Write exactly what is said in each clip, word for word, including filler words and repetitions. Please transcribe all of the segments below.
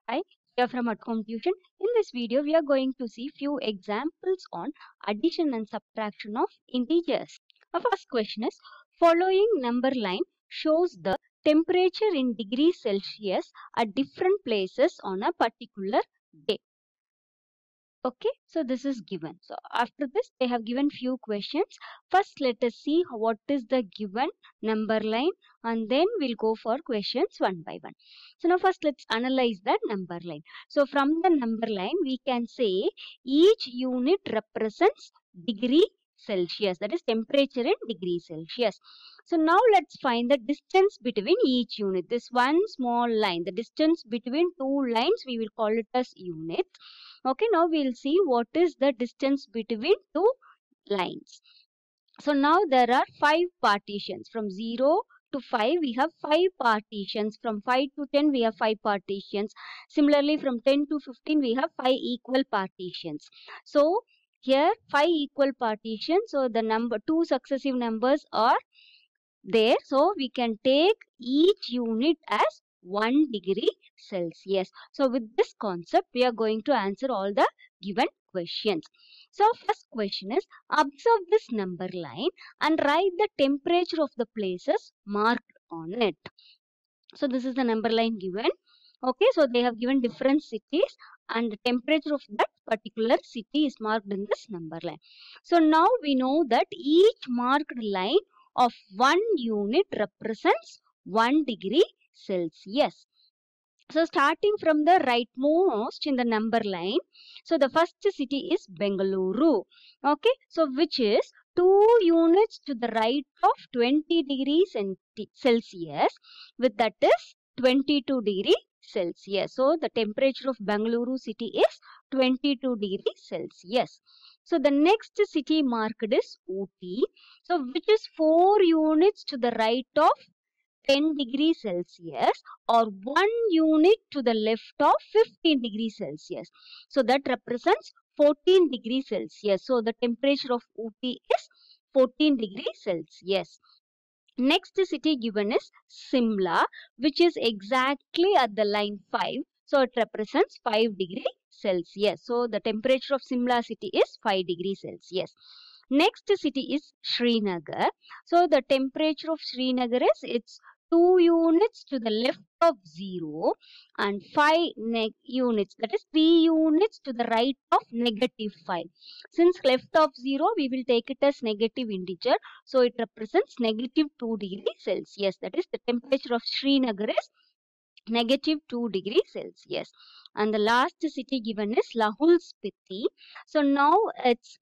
Hi, here from At Home Tuition. In this video, we are going to see few examples on addition and subtraction of integers. Our first question is, following number line shows the temperature in degrees Celsius at different places on a particular day. Okay, so this is given. So after this, they have given few questions. First, let us see what is the given number line, and then we'll go for questions one by one. So now first let's analyze the number line. So from the number line, we can say each unit represents degree Celsius, that is temperature in degree Celsius. So now let's find the distance between each unit. This one small line, the distance between two lines, we will call it as units. Okay, now we'll see what is the distance between two lines. So now there are five partitions. From zero to five, we have five partitions. From five to ten, we have five partitions. Similarly, from ten to fifteen, we have five equal partitions. So here, five equal partitions. So the number, two successive numbers are there. So we can take each unit as one degree Celsius. So with this concept, we are going to answer all the given questions. So first question is, observe this number line and write the temperature of the places marked on it. So this is the number line given. Okay, so they have given different cities and the temperature of that particular city is marked in this number line. So now we know that each marked line of one unit represents one degree Celsius. So starting from the rightmost in the number line, so the first city is Bengaluru. Okay, so which is two units to the right of twenty degrees Celsius, with that is twenty-two degrees Celsius. So the temperature of Bengaluru city is twenty-two degrees Celsius. So the next city marked is Ooty, so which is four units to the right of ten degrees Celsius or one unit to the left of fifteen degrees Celsius. So that represents fourteen degrees Celsius. So the temperature of Ooty is fourteen degrees Celsius. Next city given is Simla, which is exactly at the line five. So it represents five degrees Celsius. So the temperature of Simla city is five degrees Celsius. Next city is Srinagar. So the temperature of Srinagar is it's two units to the left of zero and five units, that is three units to the right of negative five. Since left of zero, we will take it as negative integer. So it represents negative two degrees Celsius. That is the temperature of Srinagar is negative two degrees Celsius. And the last city given is Lahul Spiti. So now it's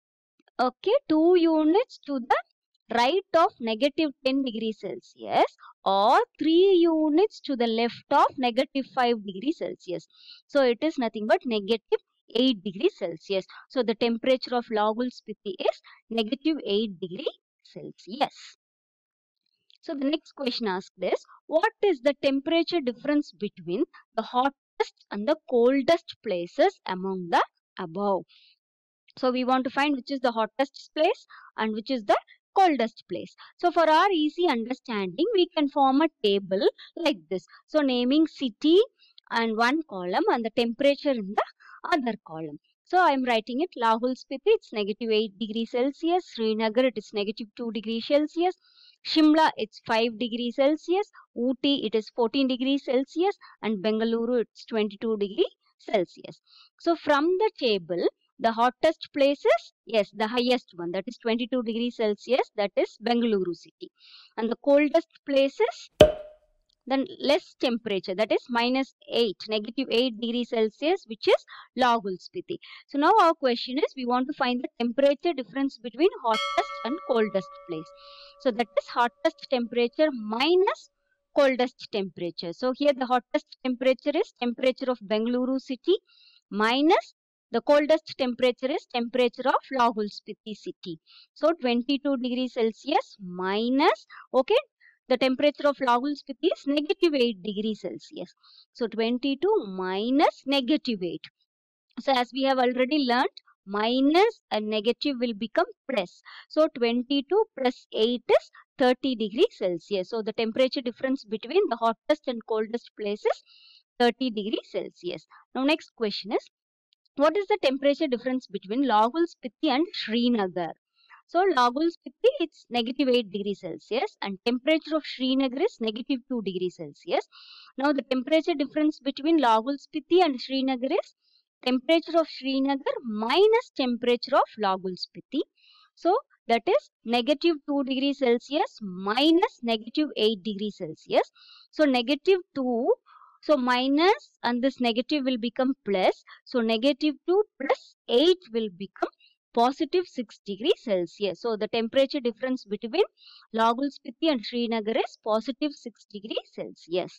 okay, two units to the right of negative ten degrees Celsius or three units to the left of negative five degrees Celsius. So it is nothing but negative eight degrees Celsius. So the temperature of Lahul Spiti is negative eight degrees Celsius. So the next question asked is, what is the temperature difference between the hottest and the coldest places among the above? So we want to find which is the hottest place and which is the coldest place. So for our easy understanding, we can form a table like this. So naming city and one column and the temperature in the other column. So I am writing it Lahul Spiti, it's negative eight degrees Celsius. Srinagar, it is negative two degrees Celsius. Shimla, it's five degrees Celsius. Ooty, it is fourteen degrees Celsius. And Bengaluru, it's twenty-two degrees Celsius. So from the table, the hottest places, yes, the highest one, that is twenty-two degrees Celsius, that is Bengaluru city. And the coldest places, then less temperature, that is minus eight, negative eight degrees Celsius, which is Lahul Spiti. So now our question is, we want to find the temperature difference between hottest and coldest place. So that is hottest temperature minus coldest temperature. So here the hottest temperature is temperature of Bengaluru city minus the coldest temperature is temperature of Lahul Spiti city. So twenty-two degrees Celsius minus, okay, the temperature of Lahul Spiti is negative eight degrees Celsius. So twenty-two minus negative eight. So as we have already learnt, minus and negative will become plus. So twenty-two plus eight is thirty degrees Celsius. So the temperature difference between the hottest and coldest places thirty degrees Celsius. Now next question is, what is the temperature difference between Lahul Spiti and Srinagar? So Lahul Spiti, it's negative eight degrees Celsius and temperature of Srinagar is negative two degrees Celsius. Now the temperature difference between Lahul Spiti and Srinagar is temperature of Srinagar minus temperature of Lahul Spiti. So that is negative two degrees Celsius minus negative eight degrees Celsius. So negative two, so minus and this negative will become plus. So negative two plus eight will become positive six degrees Celsius. So the temperature difference between Lahul Spiti and Srinagar is positive six degrees Celsius.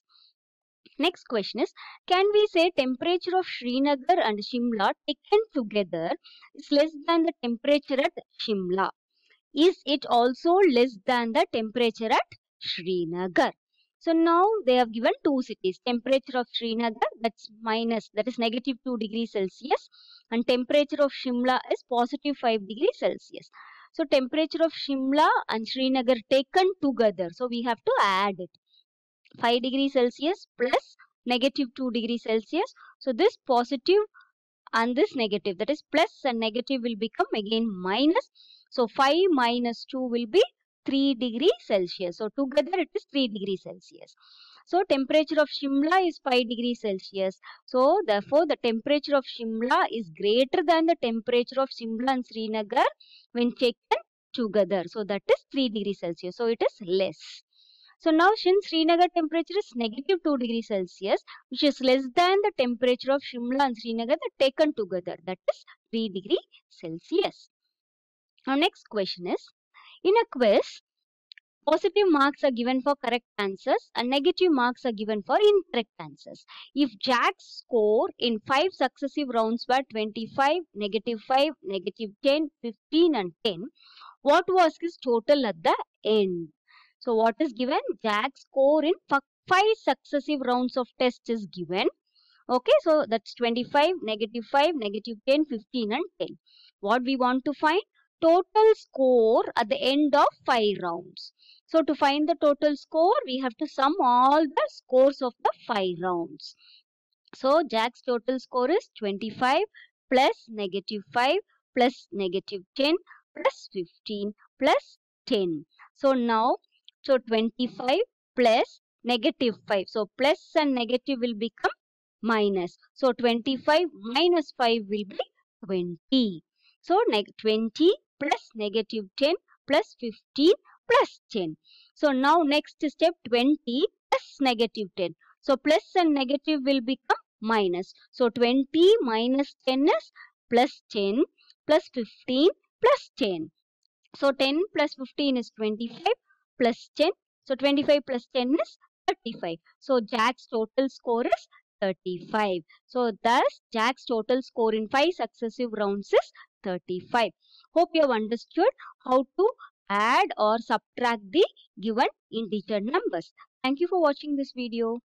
Next question is, can we say temperature of Srinagar and Shimla taken together is less than the temperature at Shimla? Is it also less than the temperature at Srinagar? So now they have given two cities. Temperature of Srinagar, that's minus, that is negative two degrees Celsius, and temperature of Shimla is positive five degrees Celsius. So temperature of Shimla and Srinagar taken together, so we have to add it. five degrees Celsius plus negative two degrees Celsius. So this positive and this negative, that is plus and negative, will become again minus. So five minus two will be three degrees Celsius. So together it is three degrees Celsius. So temperature of Shimla is five degrees Celsius. So therefore the temperature of Shimla is greater than the temperature of Shimla and Srinagar when taken together. So that is three degrees Celsius. So it is less. So now since Srinagar temperature is negative two degrees Celsius, which is less than the temperature of Shimla and Srinagar taken together, that is three degrees Celsius. Now next question is, in a quiz, positive marks are given for correct answers and negative marks are given for incorrect answers. If Jack's score in five successive rounds were twenty-five, negative five, negative ten, fifteen and ten, what was his total at the end? So what is given? Jack's score in five successive rounds of test is given. Okay, so that's twenty-five, negative five, negative ten, fifteen and ten. What we want to find? Total score at the end of five rounds. So to find the total score, we have to sum all the scores of the five rounds. So Jack's total score is twenty-five plus negative five plus negative ten plus fifteen plus ten. So now, so twenty-five plus negative five. So plus and negative will become minus. So twenty-five minus five will be twenty. So twenty plus negative ten plus fifteen plus ten. So now next step, twenty plus negative ten. So plus and negative will become minus. So twenty minus ten is plus ten plus fifteen plus ten. So ten plus fifteen is twenty-five plus ten. So twenty-five plus ten is thirty-five. So Jack's total score is thirty-five. So thus Jack's total score in five successive rounds is thirty-five. Hope you have understood how to add or subtract the given integer numbers. Thank you for watching this video.